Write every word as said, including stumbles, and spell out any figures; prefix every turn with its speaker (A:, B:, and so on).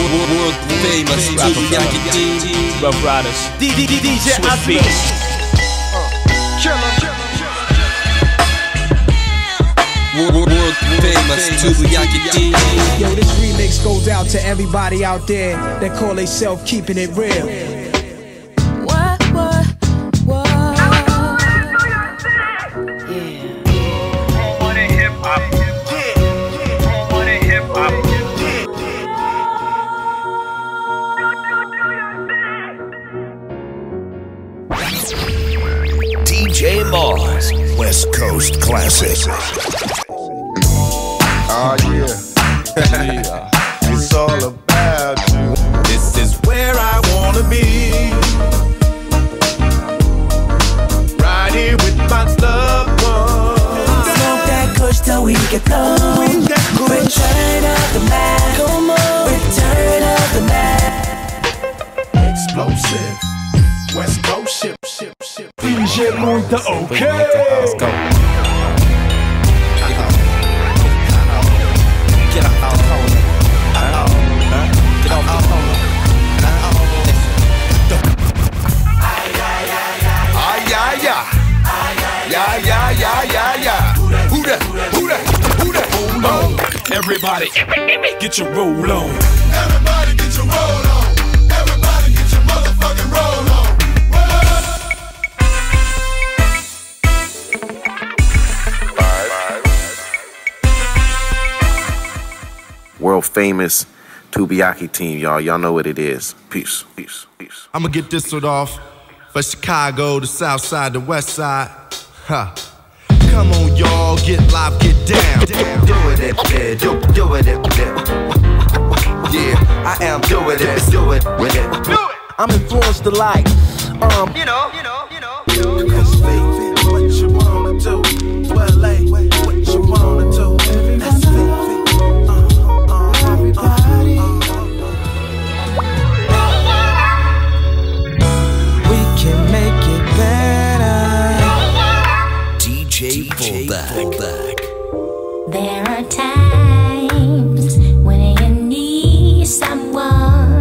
A: World famous Tubiyaki
B: Rough Riders,
C: D D D J
B: Swift Beats.
A: World famous Tubiyaki.
D: Yo, this remix goes out to everybody out there that call themselves keeping it real.
E: What, what, what? Yeah.
F: What a hip hop. What a hip hop.
G: D J Mars, West Coast Classic.
H: Oh yeah. It's all about you. This is where I wanna be. Right here with my loved one.
I: Smoke that kush till we get blown. Return of the Mac. Come on. Return of the Mac.
H: Explosive. West Coast ship, ship, ship.
C: D J Monta, okay.
A: Let's go. Get off the phone. Get off the phone.
H: Ah yeah yeah. Yeah yeah yeah yeah yeah. Who that? Who that? Who that? Hold on.
B: Everybody, get your roll on.
H: Everybody get your roll on. Everybody get your motherfucking roll on.
J: World famous Tubiyaki team, y'all. Y'all know what it is. Peace, peace, peace.
H: I'ma get this one off for Chicago, the south side, the west side. Huh. Come on, y'all, get live, get down.
I: Do it, yeah, do, do it, yeah.
H: Yeah,
I: I am doing it, do it, with it.
F: Do it.
I: I'm influenced to like, um,
F: You know, you know, you know, you know.
H: Cause baby, what you wanna do? Well, hey, what you wanna do? That's baby.
G: D J Fullback.
E: There are times when you need someone